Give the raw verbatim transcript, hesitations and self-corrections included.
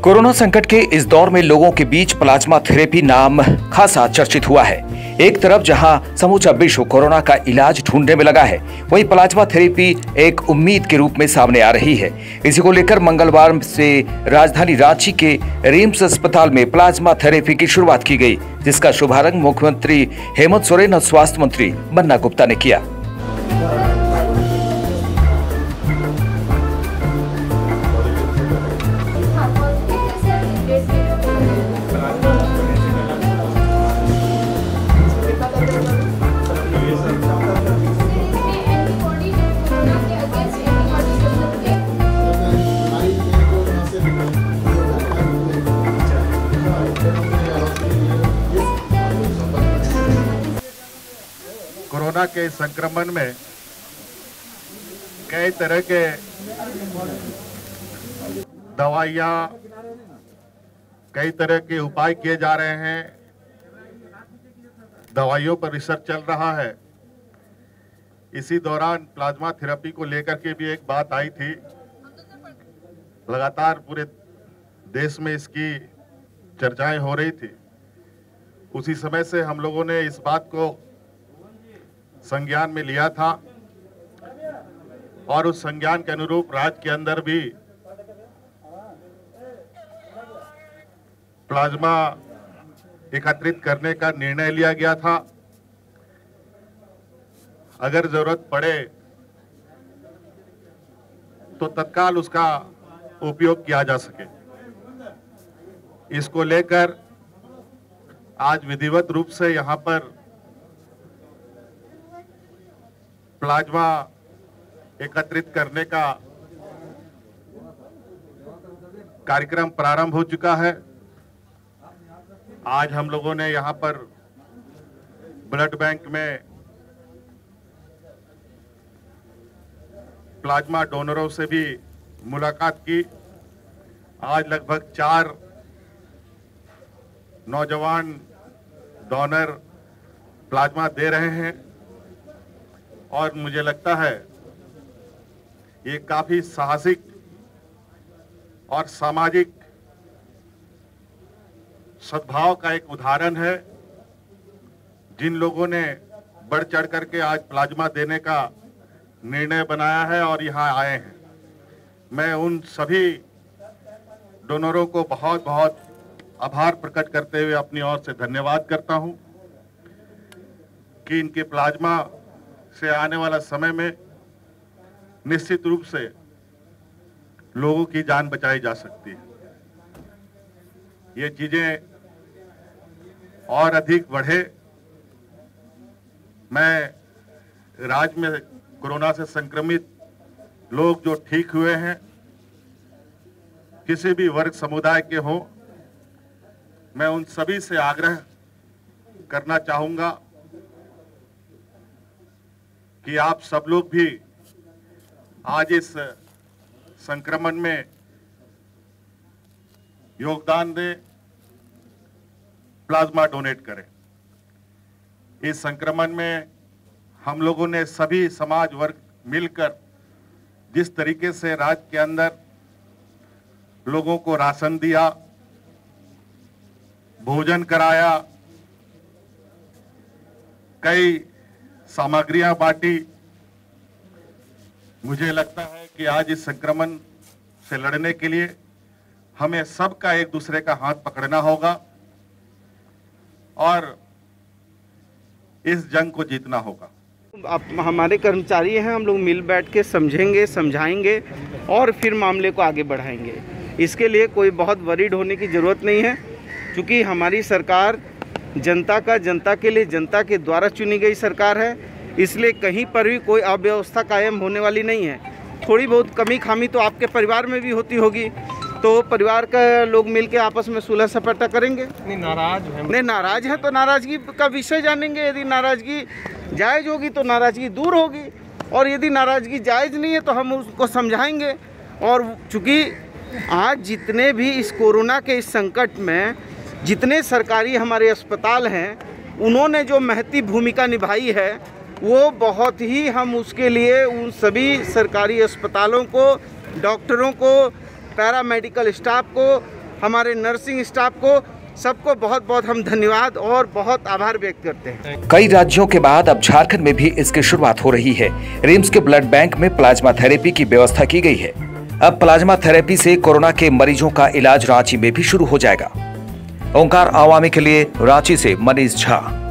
Corona संकट के इस दौर में लोगों के बीच प्लाज्मा थेरेपी नाम खासा चर्चित हुआ है। एक तरफ जहां समूचा विश्व कोरोना का इलाज ढूंढने में लगा है, वहीं प्लाज्मा थेरेपी एक उम्मीद के रूप में सामने आ रही है। इसी को लेकर मंगलवार से राजधानी रांची के रिम्स अस्पताल में प्लाज्मा थेरेपी की शुरुआत की गई, जिसका शुभारंभ मुख्यमंत्री हेमंत सोरेन और स्वास्थ्य मंत्री बन्ना गुप्ता ने किया। कोरोना के संक्रमण में कई तरह के दवाइयाँ, कई तरह के उपाय किए जा रहे हैं। दवाइयों पर रिसर्च चल रहा है। इसी दौरान प्लाज्मा थेरेपी को लेकर के भी एक बात आई थी। लगातार पूरे देश में इसकी चर्चाएं हो रही थी। उसी समय से हम लोगों ने इस बात को संज्ञान में लिया था और उस संज्ञान के अनुरूप राज्य के अंदर भी प्लाज्मा एकत्रित करने का निर्णय लिया गया था। अगर जरूरत पड़े तो तत्काल उसका उपयोग किया जा सके, इसको लेकर आज विधिवत रूप से यहाँ पर प्लाज्मा एकत्रित करने का कार्यक्रम प्रारंभ हो चुका है। आज हम लोगों ने यहाँ पर ब्लड बैंक में प्लाज्मा डोनरों से भी मुलाकात की। आज लगभग चार नौजवान डोनर प्लाज्मा दे रहे हैं और मुझे लगता है ये काफी साहसिक और सामाजिक सद्भाव का एक उदाहरण है। जिन लोगों ने बढ़ चढ़ करके आज प्लाज्मा देने का निर्णय बनाया है और यहाँ आए हैं, मैं उन सभी डोनरों को बहुत बहुत आभार प्रकट करते हुए अपनी ओर से धन्यवाद करता हूँ कि इनके प्लाज्मा से आने वाला समय में निश्चित रूप से लोगों की जान बचाई जा सकती है। ये चीजें और अधिक बढ़े। मैं राज्य में कोरोना से संक्रमित लोग जो ठीक हुए हैं, किसी भी वर्ग समुदाय के हों, मैं उन सभी से आग्रह करना चाहूंगा कि आप सब लोग भी आज इस संक्रमण में योगदान दें, प्लाज्मा डोनेट करें। इस संक्रमण में हम लोगों ने सभी समाज वर्ग मिलकर जिस तरीके से राज्य के अंदर लोगों को राशन दिया, भोजन कराया, कई सामग्रियां बांटी, मुझे लगता है कि आज इस संक्रमण से लड़ने के लिए हमें सबका एक दूसरे का हाथ पकड़ना होगा और इस जंग को जीतना होगा। आप हमारे कर्मचारी हैं, हम लोग मिल बैठ के समझेंगे, समझाएंगे और फिर मामले को आगे बढ़ाएंगे। इसके लिए कोई बहुत वरीड होने की ज़रूरत नहीं है, क्योंकि हमारी सरकार जनता का जनता के लिए जनता के द्वारा चुनी गई सरकार है। इसलिए कहीं पर भी कोई अव्यवस्था कायम होने वाली नहीं है। थोड़ी बहुत कमी खामी तो आपके परिवार में भी होती होगी, तो परिवार का लोग मिल के आपस में सुलह सपाटा करेंगे। नहीं नाराज है, नहीं नाराज है तो नाराज़गी का विषय जानेंगे। यदि नाराज़गी जायज़ होगी तो नाराज़गी दूर होगी, और यदि नाराज़गी जायज़ नहीं है तो हम उसको समझाएंगे। और चूँकि आज जितने भी इस कोरोना के इस संकट में जितने सरकारी हमारे अस्पताल हैं, उन्होंने जो महती भूमिका निभाई है, वो बहुत ही हम उसके लिए उन सभी सरकारी अस्पतालों को, डॉक्टरों को, पैरामेडिकल स्टाफ को हमारे नर्सिंग स्टाफ को, सबको बहुत बहुत हम धन्यवाद और बहुत आभार व्यक्त करते हैं। कई राज्यों के बाद अब झारखंड में भी इसकी शुरुआत हो रही है। रिम्स के ब्लड बैंक में प्लाज्मा थेरेपी की व्यवस्था की गई है। अब प्लाज्मा थेरेपी से कोरोना के मरीजों का इलाज रांची में भी शुरू हो जाएगा। ओंकार आवामी के लिए रांची से मनीष झा।